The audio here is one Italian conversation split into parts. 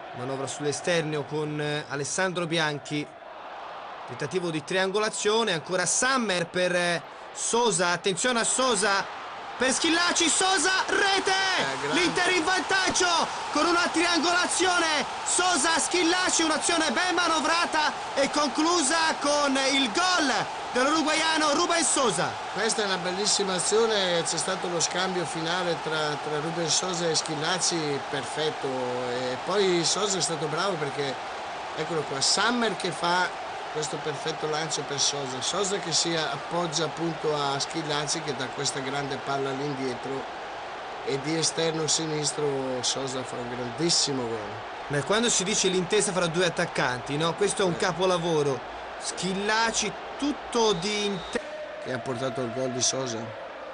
Manovra sull'esterneo con Alessandro Bianchi. Tentativo di triangolazione, ancora Sammer per Sosa, attenzione a Sosa, per Schillaci, Sosa, rete! L'Inter in vantaggio con una triangolazione, Sosa, Schillaci, un'azione ben manovrata e conclusa con il gol dell'uruguaiano Ruben Sosa. Questa è una bellissima azione, c'è stato lo scambio finale tra Ruben Sosa e Schillaci, perfetto, e poi Sosa è stato bravo perché, eccolo qua, Sammer che fa questo perfetto lancio per Sosa, Sosa che si appoggia appunto a Schillaci che dà questa grande palla all'indietro e di esterno sinistro Sosa fa un grandissimo gol. Ma quando si dice l'intesa fra due attaccanti, no? Questo è un capolavoro. Schillaci, tutto di intesa. Che ha portato il gol di Sosa.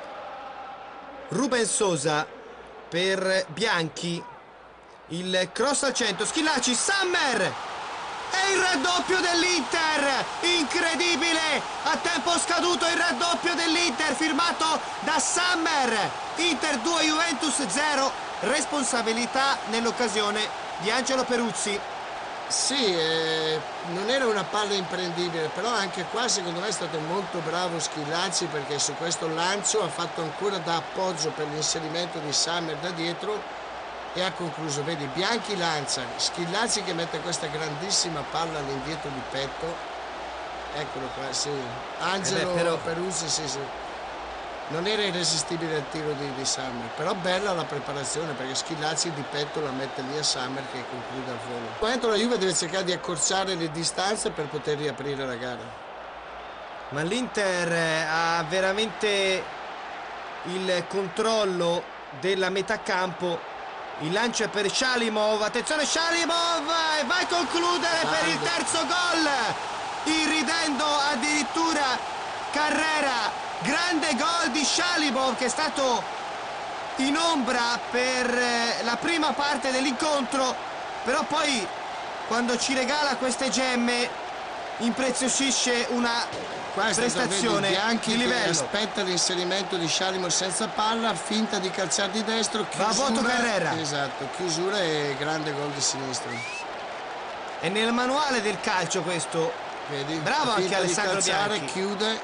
Ruben Sosa per Bianchi, il cross al centro, Schillaci, Sammer! E il raddoppio dell'Inter, incredibile, a tempo scaduto il raddoppio dell'Inter firmato da Sammer. Inter 2, Juventus 0, responsabilità nell'occasione di Angelo Peruzzi. Sì, non era una palla imprendibile, però anche qua secondo me è stato molto bravo Schillaci perché su questo lancio ha fatto ancora da appoggio per l'inserimento di Sammer da dietro e ha concluso, vedi, Bianchi lancia, Schillaci che mette questa grandissima palla all'indietro di petto, eccolo qua, sì, Angelo però... Peruzzi, sì, sì, non era irresistibile il tiro di Sammer, però bella la preparazione perché Schillaci di petto la mette lì a Sammer che conclude al volo. Dentro la Juve deve cercare di accorciare le distanze per poter riaprire la gara. Ma l'Inter ha veramente il controllo della metà campo. Il lancio è per Shalimov, attenzione Shalimov e va a concludere per il terzo gol, irridendo addirittura Carrera. Grande gol di Shalimov che è stato in ombra per la prima parte dell'incontro, però poi quando ci regala queste gemme impreziosisce una prestazione Bianchi di livello. Aspetta l'inserimento di Shalimov senza palla, finta di calciare di destro, chiusura, va a voto Carrera. Esatto, chiusura e grande gol di sinistra. È nel manuale del calcio questo. Vedi? Bravo anche Alessandro calciare, Bianchi. Chiude.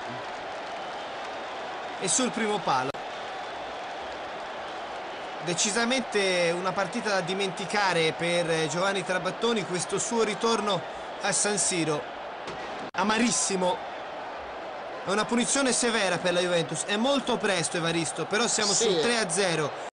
E sul primo palo. Decisamente una partita da dimenticare per Giovanni Trapattoni, questo suo ritorno a San Siro. Amarissimo. È una punizione severa per la Juventus. È molto presto Evaristo, però siamo sul 3-0.